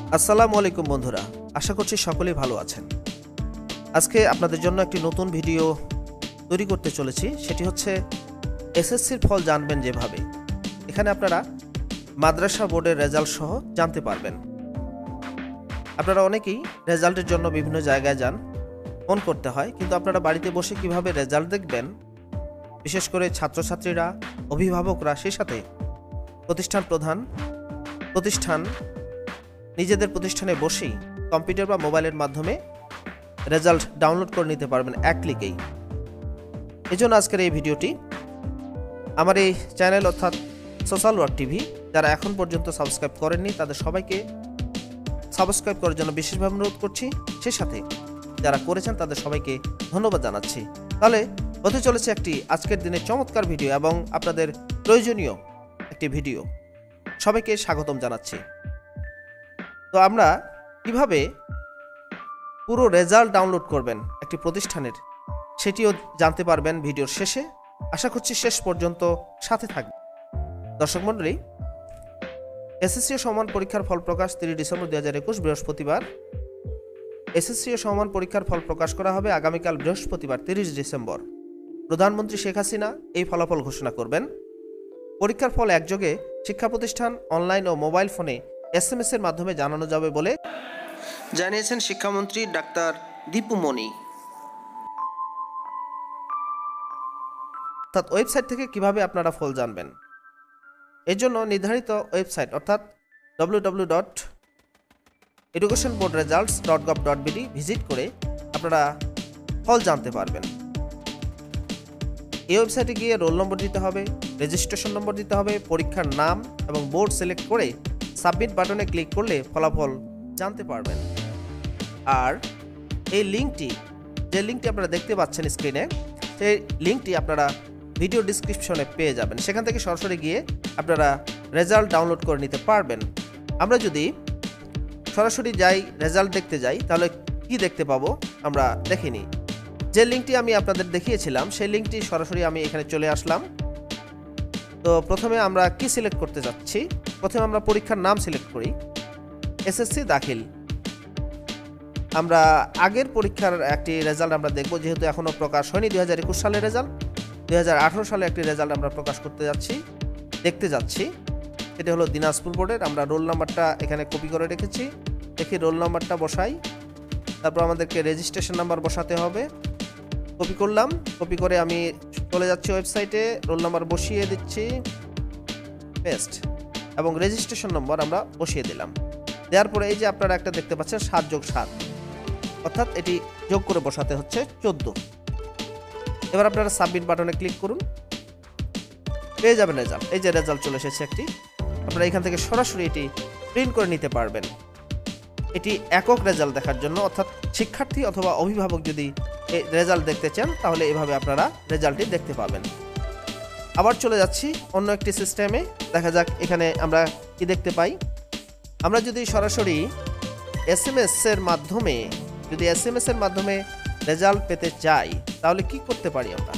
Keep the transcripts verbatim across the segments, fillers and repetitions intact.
আসসালামু আলাইকুম বন্ধুরা, আশা করছি সকলেই ভালো আছেন। আজকে আপনাদের জন্য একটি নতুন ভিডিও তৈরি করতে চলেছি। সেটি হচ্ছে এসএসসির ফল জানবেন যেভাবে। এখানে আপনারা মাদ্রাসা বোর্ডের রেজাল্ট সহ জানতে পারবেন। আপনারা অনেকেই রেজাল্টের জন্য বিভিন্ন জায়গায় যান, ফোন করতে হয়, কিন্তু আপনারা বাড়িতে বসে কিভাবে রেজাল্ট দেখবেন, বিশেষ করে ছাত্রছাত্রীরা, অভিভাবকরা, সেই সাথে প্রতিষ্ঠান প্রধান প্রতিষ্ঠান নিজেদের প্রতিষ্ঠানে বসেই কম্পিউটার বা মোবাইলের মাধ্যমে রেজাল্ট ডাউনলোড করে নিতে পারবেন এক ক্লিকেই। এজন্য আজকের এই ভিডিওটি। আমার এই চ্যানেল অর্থাৎ সোশ্যাল ওয়ার্ক টিভি যারা এখন পর্যন্ত সাবস্ক্রাইব করেননি তাদের সবাইকে সাবস্ক্রাইব করার জন্য বিশেষভাবে অনুরোধ করছি। সেই সাথে যারা করেছেন তাদের সবাইকে ধন্যবাদ জানাচ্ছি। তাহলে হতে চলেছে একটি আজকের দিনে চমৎকার ভিডিও এবং আপনাদের প্রয়োজনীয় একটি ভিডিও। সবাইকে স্বাগতম জানাচ্ছি। তো আমরা কিভাবে পুরো রেজাল্ট ডাউনলোড করবেন একটি প্রতিষ্ঠানের, সেটিও জানতে পারবেন ভিডিওর শেষে। আশা করছি শেষ পর্যন্ত সাথে থাকবে। দর্শক মণ্ডলী, এসএসসি সমান পরীক্ষার ফল প্রকাশ তিরিশ ডিসেম্বর দুই হাজার একুশ বৃহস্পতিবার। এসএসসি সমান পরীক্ষার ফল প্রকাশ করা হবে আগামীকাল বৃহস্পতিবার তিরিশ ডিসেম্বর। প্রধানমন্ত্রী শেখ হাসিনা এই ফলাফল ঘোষণা করবেন। পরীক্ষার ফল একযোগে শিক্ষা প্রতিষ্ঠান, অনলাইন ও মোবাইল ফোনে এস এম এস এর মাধ্যমে জানানো যাবে বলে জানিয়েছেন শিক্ষামন্ত্রী ডাক্তার দীপু মনি। অর্থাৎ ওয়েবসাইট থেকে কিভাবে আপনারা ফল জানবেন, এর জন্য নির্ধারিত ওয়েবসাইট অর্থাৎ W W W dot education board results dot gov dot BD visit করে আপনারা ফল জানতে পারবেন। এই ওয়েবসাইটে গিয়ে রোল নম্বর দিতে হবে, রেজিস্ট্রেশন নম্বর দিতে হবে, পরীক্ষার নাম এবং বোর্ড সিলেক্ট করে সাবমিট বাটনে ক্লিক করলে ফলাফল জানতে পারবেন। আর এই লিঙ্কটি, যে লিঙ্কটি আপনারা দেখতে পাচ্ছেন স্ক্রিনে, সেই লিঙ্কটি আপনারা ভিডিও ডিসক্রিপশনে পেয়ে যাবেন। সেখান থেকে সরাসরি গিয়ে আপনারা রেজাল্ট ডাউনলোড করে নিতে পারবেন। আমরা যদি সরাসরি যাই, রেজাল্ট দেখতে যাই, তাহলে কি দেখতে পাবো আমরা দেখিনি। যে লিঙ্কটি আমি আপনাদের দেখিয়েছিলাম সেই লিঙ্কটি সরাসরি আমি এখানে চলে আসলাম। তো প্রথমে আমরা কি সিলেক্ট করতে যাচ্ছি, প্রথমে আমরা পরীক্ষার নাম সিলেক্ট করি, এসএসসি দাখিল। আমরা আগের পরীক্ষার একটি রেজাল্ট আমরা দেখব, যেহেতু এখনও প্রকাশ হয়নি দুই হাজার একুশ সালের রেজাল্ট। দুই হাজার আঠারো সালে একটি রেজাল্ট আমরা প্রকাশ করতে যাচ্ছি, দেখতে যাচ্ছি। সেটা হলো দিনাজপুর বোর্ডের। আমরা রোল নাম্বারটা এখানে কপি করে রেখেছি। দেখি রোল নাম্বারটা বসাই, তারপর আমাদেরকে রেজিস্ট্রেশন নাম্বার বসাতে হবে। কপি করলাম, কপি করে আমি চলে যাচ্ছি ওয়েবসাইটে, রোল নাম্বার বসিয়ে দিচ্ছি, পেস্ট, এবং রেজিস্ট্রেশন নম্বর আমরা বসিয়ে দিলাম। দেওয়ার পরে এই যে আপনারা একটা দেখতে পাচ্ছেন সাত যোগ সাত, অর্থাৎ এটি যোগ করে বসাতে হচ্ছে চোদ্দ। এবার আপনারা সাবমিট বাটনে ক্লিক করুন, পেয়ে যাবেন রেজাল্ট। এই যে রেজাল্ট চলে এসেছে একটি। আপনারা এখান থেকে সরাসরি এটি প্রিন্ট করে নিতে পারবেন। এটি একক রেজাল্ট দেখার জন্য, অর্থাৎ শিক্ষার্থী অথবা অভিভাবক যদি এই রেজাল্ট দেখতে চান তাহলে এভাবে আপনারা রেজাল্টটি দেখতে পাবেন। আবার চলে যাচ্ছি অন্য একটি সিস্টেমে, দেখা যাক এখানে আমরা কি দেখতে পাই। আমরা যদি সরাসরি এস এম এস এর মাধ্যমে যদি এস এম এস এর মাধ্যমে রেজাল্ট পেতে চাই তাহলে কি করতে পারি আমরা।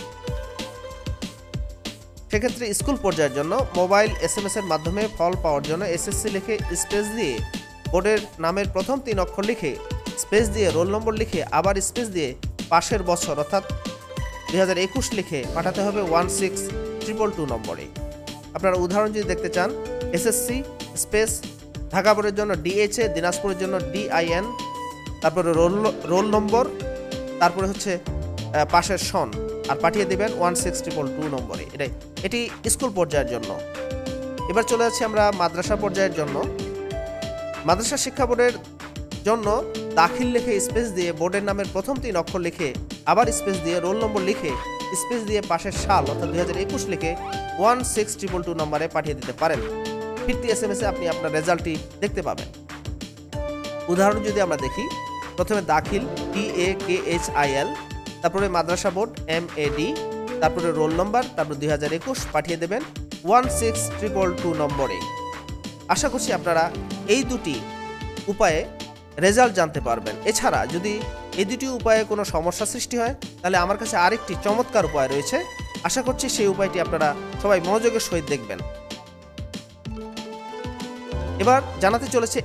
সেক্ষেত্রে স্কুল পর্যায়ের জন্য মোবাইল এস এম এস এর মাধ্যমে ফল পাওয়ার জন্য এসএসসি লিখে স্পেস দিয়ে, বোর্ডের নামের প্রথম তিন অক্ষর লিখে স্পেস দিয়ে, রোল নম্বর লিখে আবার স্পেস দিয়ে পাশের বছর অর্থাৎ দুই হাজার একুশ লিখে পাঠাতে হবে ওয়ান সিক্স ট্রিপল টু নম্বরে। আপনারা উদাহরণ যদি দেখতে চান, এসএসসি স্পেস ঢাকা বোর্ডের জন্য ডিএইচএ, দিনাজপুরের জন্য ডিআইএন, তারপরে রোল রোল নম্বর, তারপরে হচ্ছে পাশের সন, আর পাঠিয়ে দেবেন ওয়ান সিক্স ট্রিপল টু নম্বরে। এটাই এটি স্কুল পর্যায়ের জন্য। এবার চলে যাচ্ছি আমরা মাদ্রাসা পর্যায়ের জন্য। মাদ্রাসা শিক্ষা বোর্ডের জন্য দাখিল লিখে স্পেস দিয়ে, বোর্ডের নামের প্রথম তিন অক্ষর লিখে আবার স্পেস দিয়ে, রোল নম্বর লিখে স্পেস দিয়ে পাশের সাল অর্থাৎ দুই হাজার একুশ লিখে ওয়ান সিক্স ট্রিপল টু নম্বরে পাঠিয়ে দিতে পারেন। ফিরতি এস এম এসে আপনি আপনার রেজাল্টটি দেখতে পাবেন। উদাহরণ যদি আমরা দেখি, প্রথমে দাখিল টি এ কে এইচ আই এল, তারপরে মাদ্রাসা বোর্ড এম এ ডি, তারপরে রোল নম্বর, তারপরে দুই হাজার একুশ পাঠিয়ে দেবেন ওয়ান সিক্স ট্রিপল টু নম্বরে। আশা করছি আপনারা এই দুটি উপায়ে রেজাল্ট জানতে পারবেন। এছাড়া যদি এই দুটি উপায়ে কোনো সমস্যা সৃষ্টি হয় তাহলে আমার কাছে আরেকটি চমৎকার উপায় রয়েছে। আশা করছি সেই উপায়টি আপনারা সবাই মনোযোগের সহিত দেখবেন। এবার জানাতে চলেছে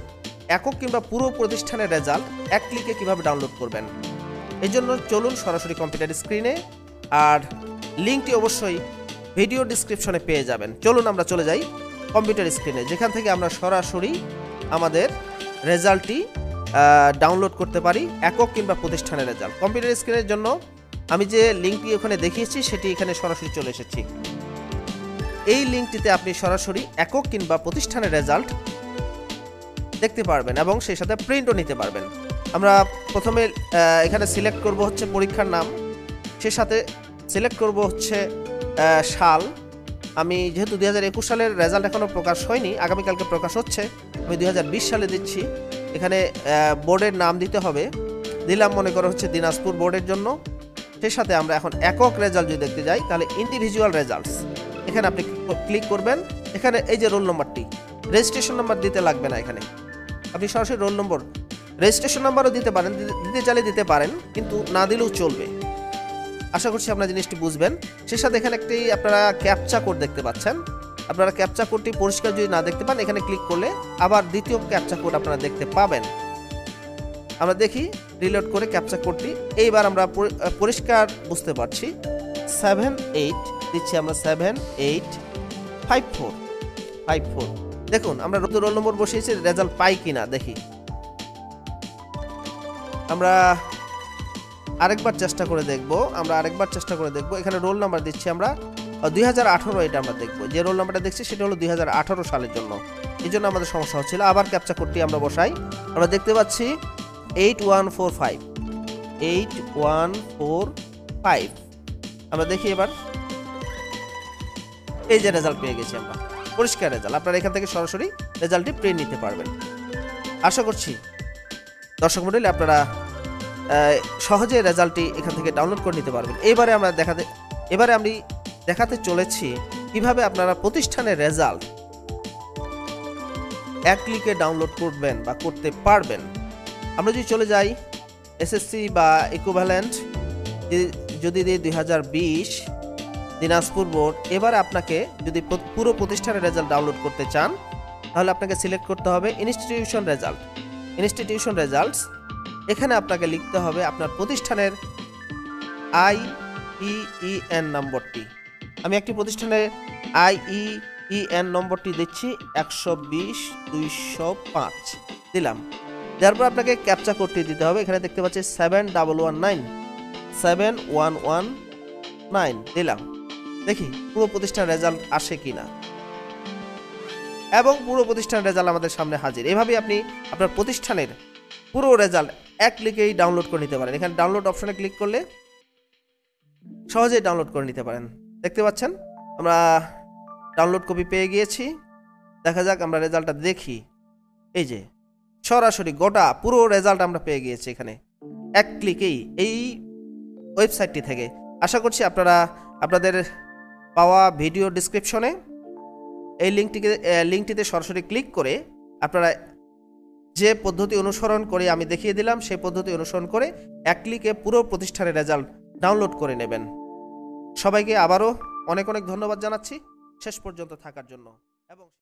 একক কিংবা পুরো প্রতিষ্ঠানের রেজাল্ট এক ক্লিকে কিভাবে ডাউনলোড করবেন। এই জন্য চলুন সরাসরি কম্পিউটার স্ক্রিনে, আর লিঙ্কটি অবশ্যই ভিডিও ডিসক্রিপশনে পেয়ে যাবেন। চলুন আমরা চলে যাই কম্পিউটার স্ক্রিনে, যেখান থেকে আমরা সরাসরি আমাদের রেজাল্টটি ডাউনলোড করতে পারি, একক কিংবা প্রতিষ্ঠানের রেজাল্ট। কম্পিউটার স্ক্রিনের জন্য আমি যে লিঙ্কটি ওখানে দেখিয়েছি সেটি এখানে সরাসরি চলে এসেছি। এই লিঙ্কটিতে আপনি সরাসরি একক কিংবা প্রতিষ্ঠানের রেজাল্ট দেখতে পারবেন এবং সেই সাথে প্রিন্টও নিতে পারবেন। আমরা প্রথমে এখানে সিলেক্ট করব হচ্ছে পরীক্ষার নাম, সেই সাথে সিলেক্ট করব হচ্ছে সাল। আমি যেহেতু দুই হাজার একুশ সালের রেজাল্ট এখনও প্রকাশ হয়নি, আগামীকালকে প্রকাশ হচ্ছে, আমি দুই হাজার বিশ সালে দিচ্ছি। এখানে বোর্ডের নাম দিতে হবে, দিলাম মনে করো হচ্ছে দিনাজপুর বোর্ডের জন্য। সেই সাথে আমরা এখন একক রেজাল্ট যদি দেখতে যাই তাহলে ইন্ডিভিজুয়াল রেজাল্টস, এখানে আপনি ক্লিক করবেন। এখানে এই যে রোল নম্বরটি, রেজিস্ট্রেশন নাম্বার দিতে লাগবে না, এখানে আপনি সরাসরি রোল নম্বর, রেজিস্ট্রেশন নাম্বারও দিতে পারেন, দিতে চাইলে দিতে পারেন, কিন্তু না দিলেও চলবে। আশা করছি আপনারা জিনিসটি বুঝবেন। সেই সাথে এখানে একটি আপনারা ক্যাপচা কোড দেখতে পাচ্ছেন। আপনারা ক্যাপচা কোডটি পরিষ্কার যদি না দেখতে পান, এখানে ক্লিক করলে আবার দ্বিতীয় ক্যাপচা কোড আপনারা দেখতে পাবেন। আমরা দেখি রিলোড করে ক্যাপচা কোডটি, এইবার আমরা পরিষ্কার বুঝতে পারছি। সেভেন এইট দিচ্ছি আমরা, seven eight five four five four দেখুন আমরা রোল নম্বর বসিয়েছি, রেজাল্ট পাই কিনা দেখি। আমরা আরেকবার চেষ্টা করে দেখব, আমরা আরেকবার চেষ্টা করে দেখব। এখানে রোল নাম্বার দিচ্ছি আমরা দুই হাজার আঠারো, এটা আমরা দেখব। যে রোল নাম্বারটা দেখছি সেটা হলো দুই হাজার আঠারো সালের জন্য, এই জন্য আমাদের সমস্যা হচ্ছিল। আবার ক্যাপচা কোডটি আমরা বসাই, আমরা দেখতে পাচ্ছি eight one four five eight one four five. আমরা দেখি এবার, এই যে রেজাল্ট পেয়ে গেছি আমরা, পরিষ্কার রেজাল্ট। আপনারা এখান থেকে সরাসরি রেজাল্টটি প্রিন্ট নিতে পারবেন। আশা করছি দর্শক মণ্ডলী আপনারা সহজে রেজাল্টটি এখান থেকে ডাউনলোড করে নিতে পারবেন। এবারে আমরা দেখাতে এবারে আমি দেখাতে চলেছি কিভাবে আপনারা প্রতিষ্ঠানের রেজাল্ট এক ক্লিকে ডাউনলোড করবেন বা করতে পারবেন। আমরা যদি চলে যাই এসএসসি বা ইকুইভ্যালেন্ট, যদি দিই দুই হাজার বিশ দিনাজপুর বোর্ড, এবার আপনাকে যদি পুরো প্রতিষ্ঠানের রেজাল্ট ডাউনলোড করতে চান তাহলে আপনাকে সিলেক্ট করতে হবে ইনস্টিটিউশন রেজাল্ট। ইনস্টিটিউশন রেজাল্টস, এখানে আপনাকে লিখতে হবে আপনার প্রতিষ্ঠানের আই ই ই এন নম্বরটি। আমি একটি প্রতিষ্ঠানের আই ই ই এন নম্বরটি দিচ্ছি একশো বিশ দুইশো পাঁচ, দিলাম। তারপর আপনাকে ক্যাপচা কোডটি দিতে হবে। এখানে দেখতে পাচ্ছি seven double one nine seven one one nine, দিলাম। দেখি পুরো প্রতিষ্ঠানের রেজাল্ট আসে কিনা, এবং পুরো প্রতিষ্ঠানের রেজাল্ট আমাদের সামনে হাজির। এভাবেই আপনি আপনার প্রতিষ্ঠানের পুরো রেজাল্ট এক ক্লিকেই ডাউনলোড করে নিতে পারেন। এখানে ডাউনলোড অপশনে ক্লিক করলে সহজেই ডাউনলোড করে নিতে পারেন। দেখতে পাচ্ছেন আমরা ডাউনলোড কপি পেয়ে গিয়েছি। দেখা যাক আমরা রেজাল্টটা দেখি। এই যে সরাসরি গোটা পুরো রেজাল্ট আমরা পেয়ে গিয়েছি এখানে এক ক্লিকেই এই ওয়েবসাইটটি থেকে। আশা করছি আপনারা আপনাদের পাওয়া ভিডিও ডিসক্রিপশনে এই লিঙ্কটিকে লিঙ্কটিতে সরাসরি ক্লিক করে আপনারা যে পদ্ধতি অনুসরণ করে আমি দেখিয়ে দিলাম সেই পদ্ধতি অনুসরণ করে এক ক্লিকে পুরো প্রতিষ্ঠানের রেজাল্ট ডাউনলোড করে নেবেন। সবাইকে আবারও অনেক অনেক ধন্যবাদ জানাচ্ছি শেষ পর্যন্ত থাকার জন্য। এবং